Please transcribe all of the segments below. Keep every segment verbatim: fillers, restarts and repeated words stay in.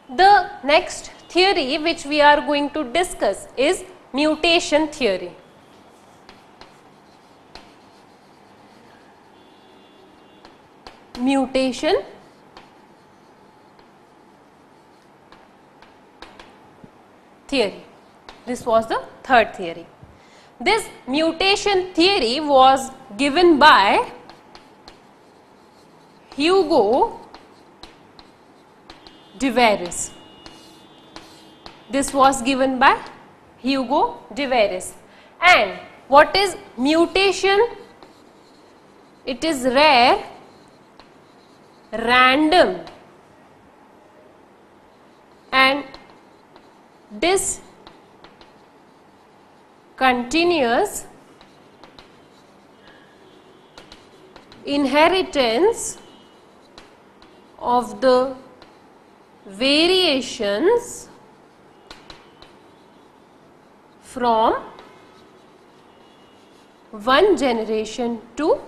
The next theory which we are going to discuss is mutation theory. Mutation theory. This was the third theory. This mutation theory was given by Hugo de Veres. This was given by Hugo de Veres. And what is mutation? It is rare, random and discontinuous inheritance of the variations from one generation to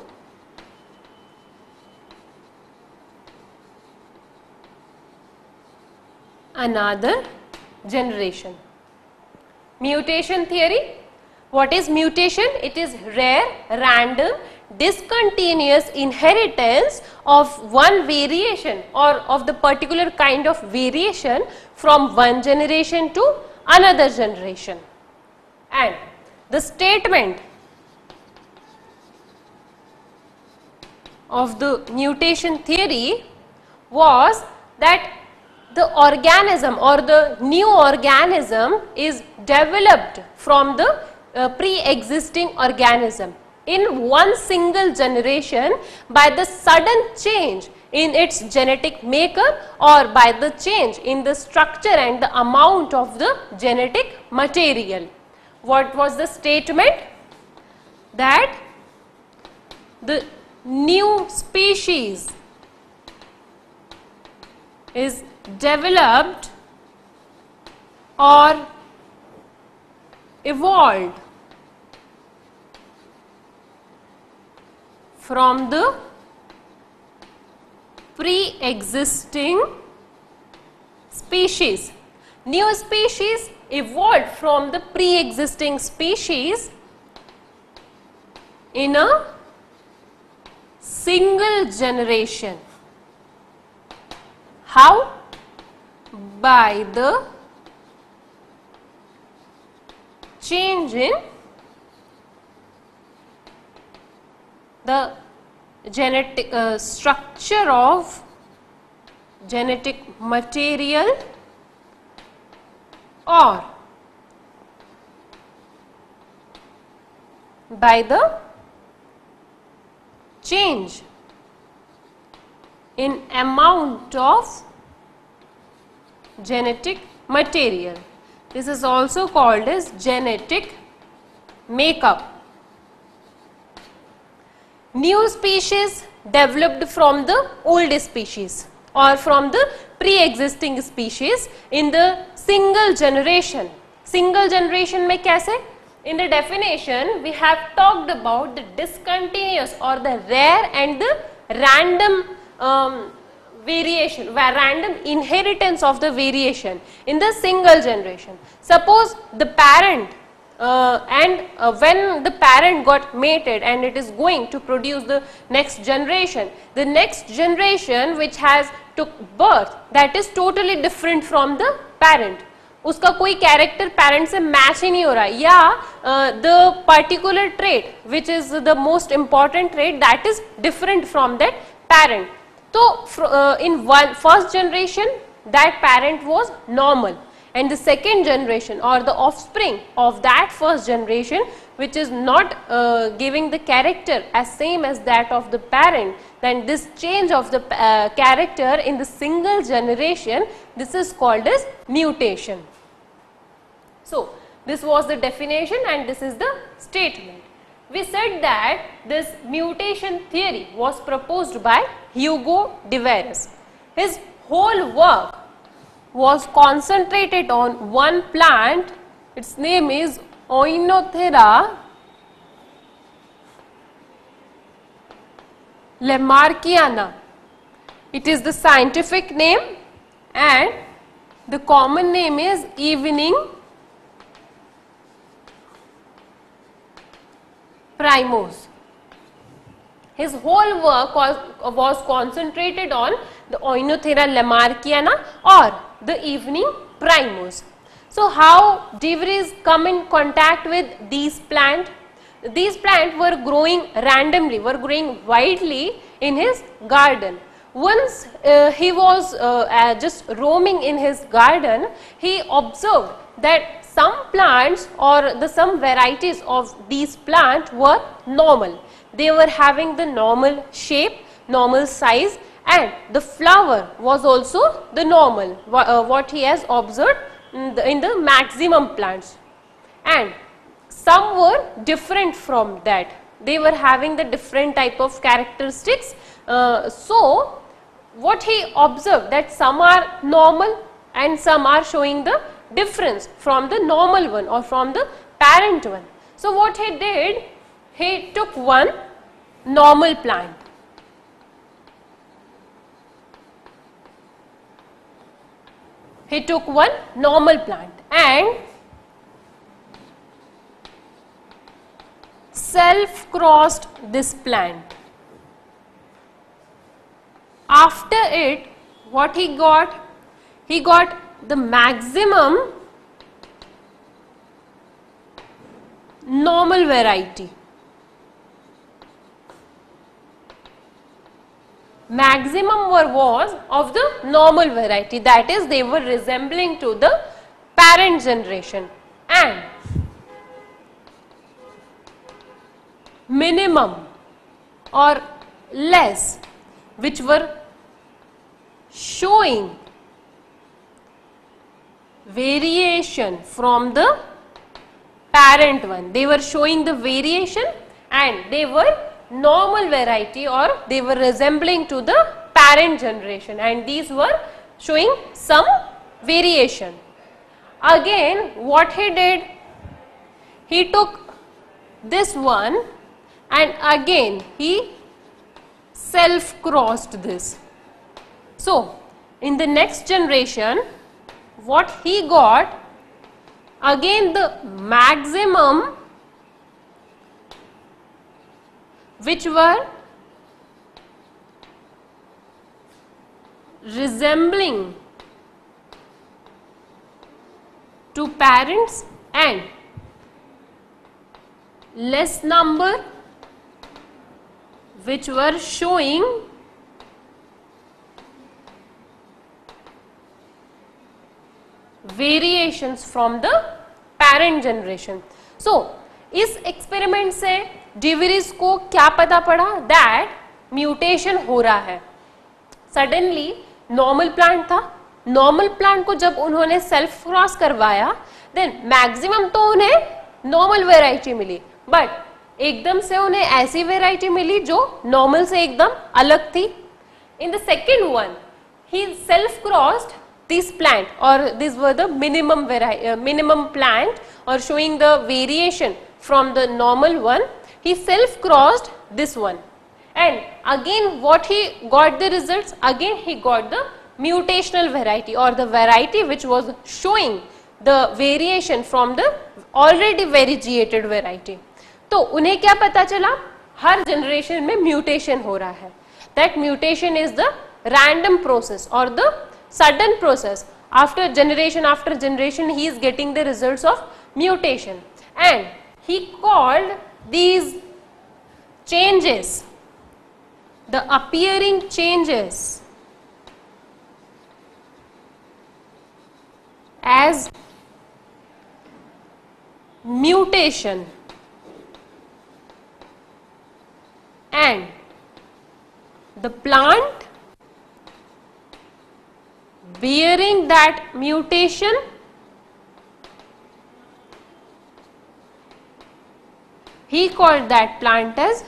another generation. Mutation theory. What is mutation? It is rare, random, discontinuous inheritance of one variation or of the particular kind of variation from one generation to another generation. And the statement of the mutation theory was that the organism or the new organism is developed from the uh, pre-existing organism in one single generation by the sudden change in its genetic makeup or by the change in the structure and the amount of the genetic material. What was the statement? That the new species is developed or evolved from the pre-existing species. New species evolved from the pre-existing species in a single generation. How? By the change in the genetic uh, structure of genetic material or by the change in amount of genetic material. This is also called as genetic makeup. New species developed from the old species or from the pre-existing species in the single generation. Single generation में कैसे? In the definition we have talked about the discontinuous or the rare and the random um, variation, where random inheritance of the variation in the single generation. Suppose the parent uh, and uh, when the parent got mated and it is going to produce the next generation, the next generation which has took birth, that is totally different from the parent. उसका कोई character parent से match ही नहीं हो रहा है, या the particular trait which is the most important trait that is different from that parent. तो in one first generation that parent was normal and the second generation or the offspring of that first generation which is not uh, giving the character as same as that of the parent, then this change of the uh, character in the single generation, this is called as mutation. So this was the definition and this is the statement. We said that this mutation theory was proposed by Hugo de Veres. His whole work was concentrated on one plant. Its name is Oenothera lamarckiana. It is the scientific name, and The common name is evening primrose. His whole work was, was concentrated on the Oenothera lamarckiana or the evening primrose. So how De Vries come in contact with these plants? These plants were growing randomly, were growing widely in his garden. Once uh, he was uh, uh, just roaming in his garden, he observed that some plants or the some varieties of these plants were normal. They were having the normal shape, normal size, and the flower was also the normal, uh, what he has observed in the, in the maximum plants. And some were different from that. They were having the different type of characteristics. Uh, so, what he observed that some are normal and some are showing the difference from the normal one or from the parent one. So, what he did, he took one normal plant. He took one normal plant and self-crossed this plant. After it, what he got? He got the maximum normal variety. Maximum were was of the normal variety, that is they were resembling to the parent generation, and minimum or less which were showing variation from the parent one. They were showing the variation and they were normal variety or they were resembling to the parent generation, and these were showing some variation. Again, what he did, he took this one and again he self-crossed this. So, in the next generation, what he got, again the maximum which were resembling to parents and less number which were showing variations from the parent generation. So, इस experiment से De Vries को क्या पता पड़ा? That mutation हो रहा है. Suddenly normal plant था, नॉर्मल प्लांट को जब उन्होंने सेल्फ क्रॉस करवाया, देन मैक्सिमम तो उन्हें नॉर्मल वेराइटी मिली, बट एकदम से उन्हें ऐसी वेराइटी मिली जो नॉर्मल से एकदम अलग थी. इन द सेकेंड वन ही self crossed this plant, or these were the minimum variety, uh, minimum plant or showing the variation from the normal one. He self crossed this one, and again what he got the results, again he got the mutational variety or the variety which was showing the variation from the already variegated variety. तो उन्हें क्या पता चला? हर generation में mutation हो रहा है. That mutation is the random process or the sudden process. After generation after generation he is getting the results of mutation, and he called these changes, the appearing changes, as mutation, and the plant bearing that mutation he called that plant as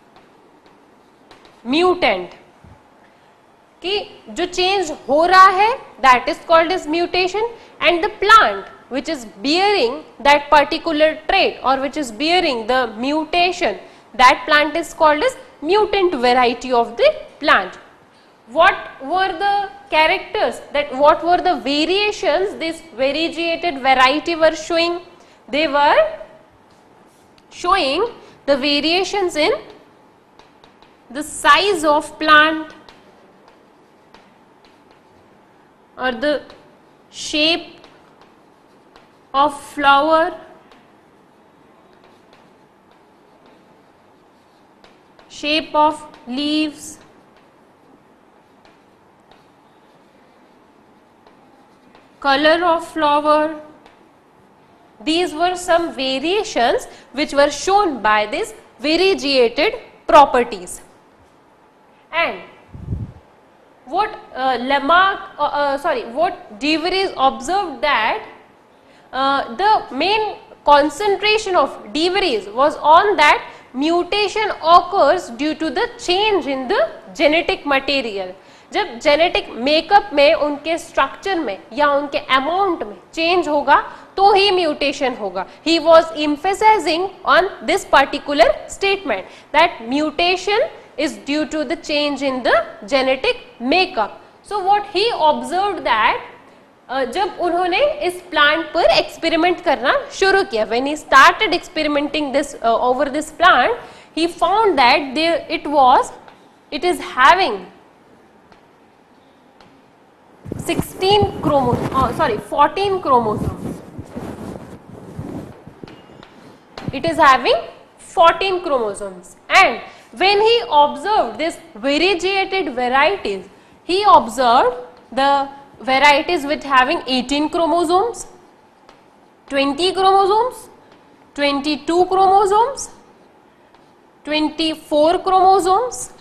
mutant. कि जो change हो रहा है that is called as mutation, and the plant which is bearing that particular trait or which is bearing the mutation, that plant is called as mutant variety of the plant. what were the characters, that what were the variations this variegated variety were showing? They were showing the variations in the size of plant or the shape of flower, shape of leaves, color of flower. These were some variations which were shown by these variegated properties. And what uh, Lamarck, uh, uh, sorry, what De Vries observed, that uh, the main concentration of De Vries was on that mutation occurs due to the change in the genetic material. जब genetic makeup में, उनके structure में या उनके amount में change होगा तो ही म्यूटेशन होगा. He was emphasizing on this particular statement that mutation is due to the change in the genetic makeup. So what he observed that uh, जब उन्होंने इस प्लांट पर एक्सपेरिमेंट करना शुरू किया, when he started experimenting this uh, over this plant, he found that there it was, it is having sixteen chromosomes, oh, sorry, fourteen chromosomes. It is having fourteen chromosomes. And when he observed this variegated varieties, he observed the varieties with having eighteen chromosomes, twenty chromosomes, twenty-two chromosomes, twenty-four chromosomes,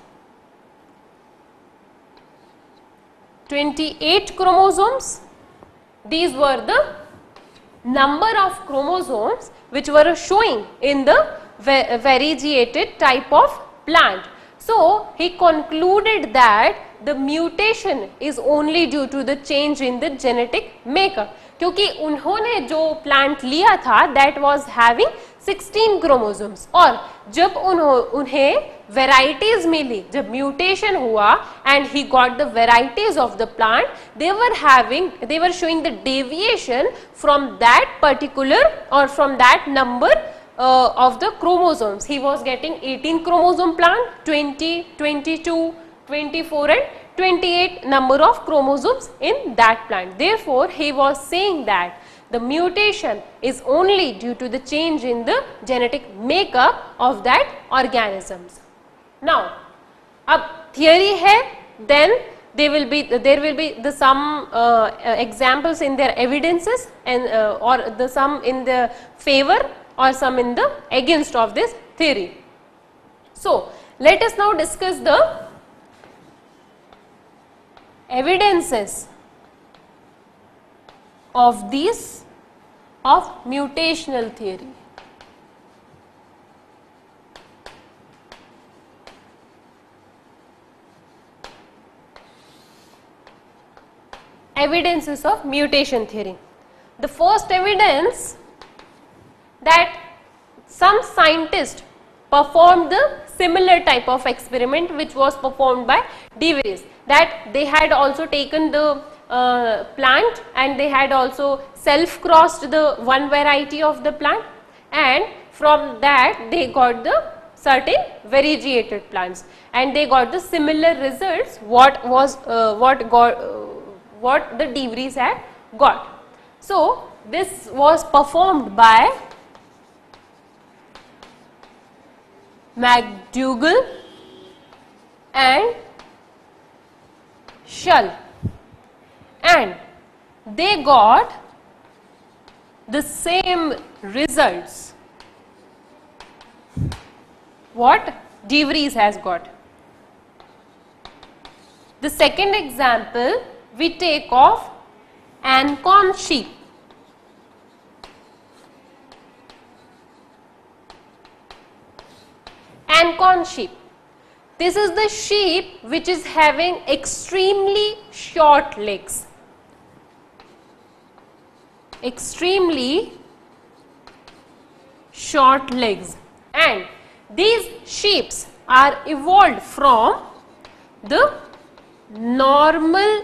twenty-eight chromosomes. These were the number of chromosomes which were showing in the variegated type of plant. So he concluded that the mutation is only due to the change in the genetic makeup, क्योंकि उन्होंने जो plant लिया था that was having sixteen chromosomes, और जब उन्हें varieties मिली, जब mutation हुआ and he got the varieties of the plant, they were having, they were showing the deviation from that particular or from that number uh, of the chromosomes. He was getting eighteen chromosome plant, twenty, twenty-two, twenty-four and twenty-eight number of chromosomes in that plant. Therefore, he was saying that the mutation is only due to the change in the genetic makeup of that organisms. Now, अब theory है, then they will be, there will be the some uh, examples in their evidences and uh, or the some in the favor or some in the against of this theory. So, let us now discuss the evidences of these of mutational theory. Evidences of mutation theory. The first evidence that some scientist performed the similar type of experiment which was performed by De Vries, that they had also taken the uh, plant and they had also self crossed the one variety of the plant, and from that they got the certain variegated plants and they got the similar results what was uh, what got uh, what the De Vries had got. So this was performed by McDougall and Shull, and they got the same results what De Vries has got. The second example we take of Ancon sheep. Ancon sheep. This is the sheep which is having extremely short legs. Extremely short legs, and these sheep are evolved from the normal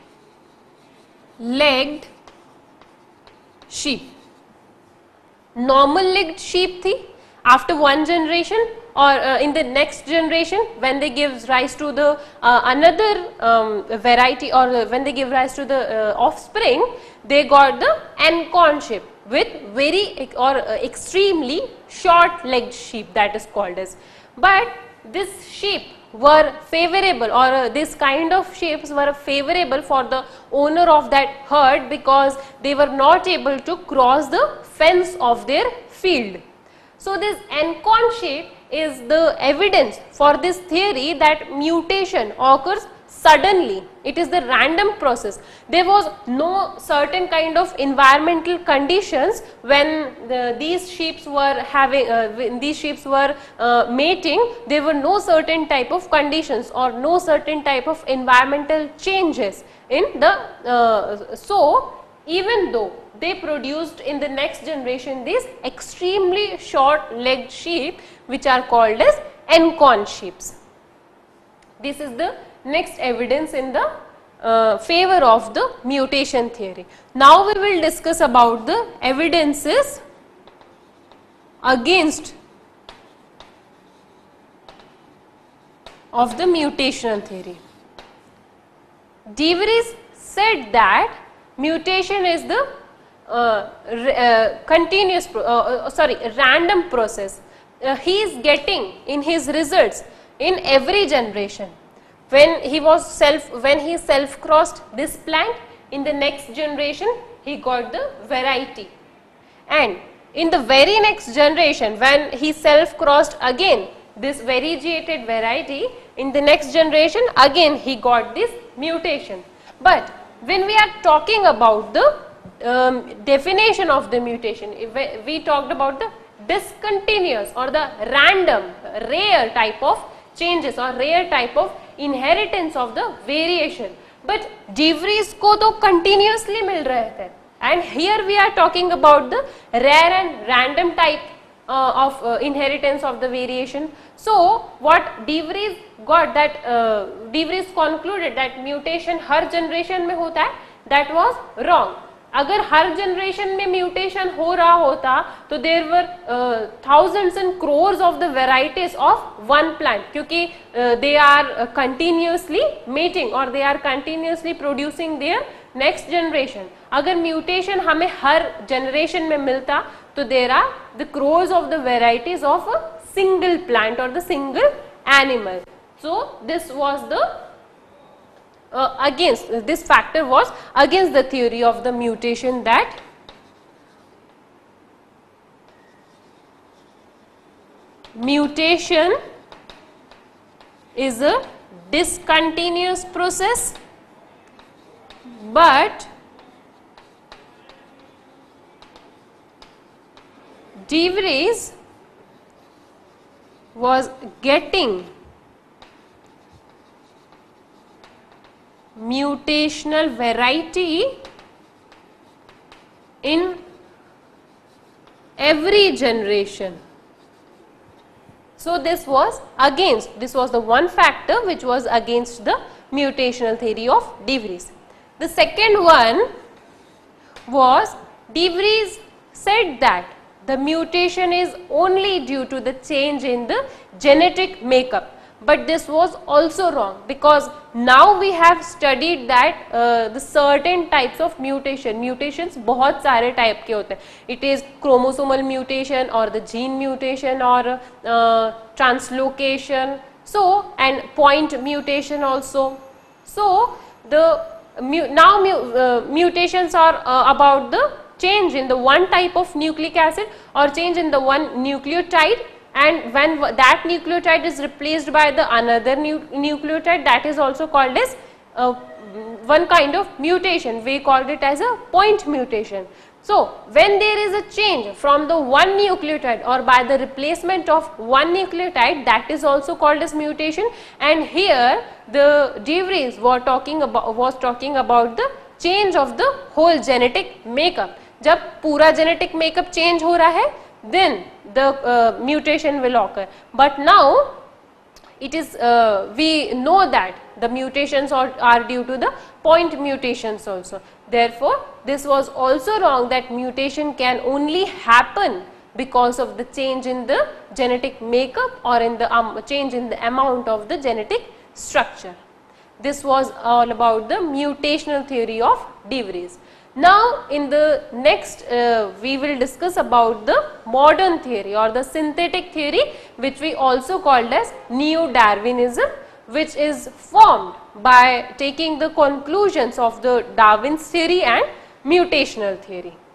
legged sheep. Normal legged sheep थी. After one generation or uh, in the next generation, when they give rise to the uh, another um, variety, or uh, when they give rise to the uh, offspring, they got the Ancon sheep with very or uh, extremely short legged sheep, that is called as. But this sheep were favorable, or uh, this kind of sheep were favorable for the owner of that herd, because they were not able to cross the fence of their field. So this Ancon sheep is the evidence for this theory that mutation occurs suddenly. It is the random process. There was no certain kind of environmental conditions when the, these sheep were having uh, when these sheep were uh, mating. There were no certain type of conditions or no certain type of environmental changes in the uh, so even though they produced in the next generation these extremely short legged sheep, which are called as Ancon sheep. This is the next evidence in the uh, favor of the mutation theory. Now we will discuss about the evidences against of the mutational theory. De Vries said that mutation is the uh, uh, continuous, pro uh, sorry, random process. Uh, he is getting in his results in every generation. When he was self, when he self crossed this plant, in the next generation he got the variety, and in the very next generation when he self crossed again this variegated variety, in the next generation again he got this mutation. But when we are talking about the um, definition of the mutation, we talked about the discontinuous or the random, rare type of changes or rare type of inheritance of the variation. But De Vries को तो continuously मिल रहे थे, and here we are talking about the rare and random type uh, of uh, inheritance of the variation. So what De Vries got, that uh, De Vries concluded that mutation her generation में होता है, that was wrong. अगर हर generation में mutation हो रहा होता तो there were thousands and crores of the varieties of one plant, क्योंकि दे आर कंटिन्यूसली मेटिंग और they are continuously producing their next generation. अगर म्यूटेशन हमें हर जनरेशन में मिलता तो there are the crores of the varieties of a single plant और the single animal. So this was the Uh, against uh, this factor was against the theory of the mutation, that mutation is a discontinuous process, but De Vries was getting mutational variety in every generation. So this was against, this was the one factor which was against the mutational theory of De Vries. The second one was De Vries said that the mutation is only due to the change in the genetic makeup. But this was also wrong, because now we have studied that uh, the certain types of mutation, mutations बहुत सारे type के होते हैं. It is chromosomal mutation or the gene mutation or uh, translocation, so and point mutation also. So the mu now mu uh, mutations are uh, about the change in the one type of nucleic acid or change in the one nucleotide. And when that nucleotide is replaced by the another nu nucleotide, that is also called as uh, one kind of mutation. We called it as a point mutation. So when there is a change from the one nucleotide or by the replacement of one nucleotide, that is also called as mutation. And here the De Vries was talking about was talking about the change of the whole genetic makeup. जब पूरा genetic makeup change हो रहा है, then the uh, mutation will occur. But now it is uh, we know that the mutations are, are due to the point mutations also. Therefore, this was also wrong, that mutation can only happen because of the change in the genetic makeup or in the um, change in the amount of the genetic structure. This was all about the mutational theory of De Vries. Now, in the next uh, we will discuss about the modern theory or the synthetic theory, which we also called as Neo-Darwinism, which is formed by taking the conclusions of the Darwin's theory and mutational theory.